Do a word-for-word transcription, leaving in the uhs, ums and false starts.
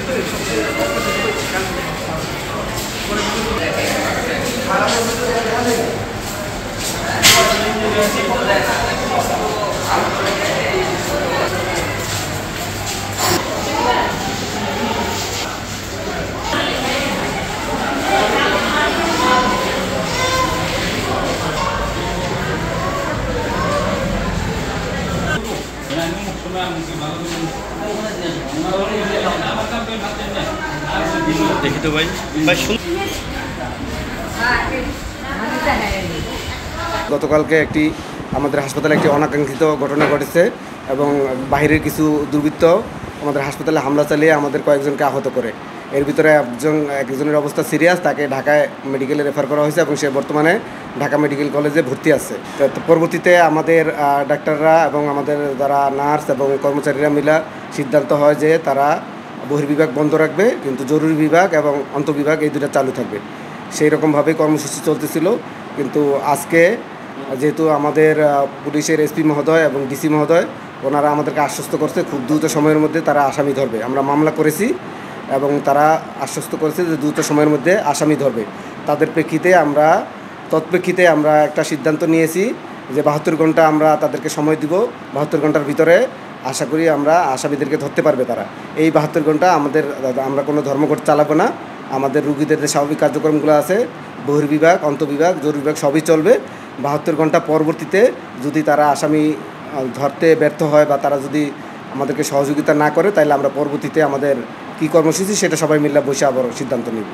দেখি তো ভাই ভাই গতকালকে একটি আমাদের হাসপাতালে একটি অনাকাঙ্ক্ষিত ঘটনা ঘটেছে এবং বাইরের কিছু দুর্বৃত্ত আমাদের হাসপাতালে হামলা চালিয়ে আমাদের কয়েকজনকে আহত করে। এর ভিতরে একজন একজনের অবস্থা সিরিয়াস, তাকে ঢাকায় মেডিকেলে রেফার করা হয়েছে এবং সে বর্তমানে ঢাকা মেডিকেল কলেজে ভর্তি আছে। তো পরবর্তীতে আমাদের ডাক্তাররা এবং আমাদের যারা নার্স এবং কর্মচারীরা মিলা সিদ্ধান্ত হয় যে তারা বহির্বিভাগ বন্ধ রাখবে, কিন্তু জরুরি বিভাগ এবং অন্তঃবিভাগ এই দুটো চালু থাকবে। সেই রকমভাবেই কর্মসূচি চলতেছিল। কিন্তু আজকে যেহেতু আমাদের পুলিশের এসপি মহোদয় এবং ডিসি মহোদয় ওনারা আমাদেরকে আশ্বস্ত করছে খুব দ্রুত সময়ের মধ্যে তারা আসামি ধরবে। আমরা মামলা করেছি এবং তারা আশ্বস্ত করেছে যে দ্রুত সময়ের মধ্যে আসামি ধরবে। তাদের প্রেক্ষিতে আমরা তৎপ্রেক্ষিতে আমরা একটা সিদ্ধান্ত নিয়েছি যে বাহাত্তর ঘন্টা আমরা তাদেরকে সময় দিব। বাহাত্তর ঘন্টার ভিতরে আশা করি আমরা আসামিদেরকে ধরতে পারবে তারা। এই বাহাত্তর ঘন্টা আমাদের আমরা কোনো ধর্মঘট চালাবো না। আমাদের রুগীদের যে স্বাভাবিক কার্যক্রমগুলো আছে বহির্বিভাগ অন্তঃবিভাগ জরুরি বিভাগ সবই চলবে। বাহাত্তর ঘন্টা পরবর্তীতে যদি তারা আসামি ধরতে ব্যর্থ হয় বা তারা যদি আমাদেরকে সহযোগিতা না করে তাহলে আমরা পরবর্তীতে আমাদের কী কর্মসূচি সেটা সবাই মিলে বসে আবার সিদ্ধান্ত নিব।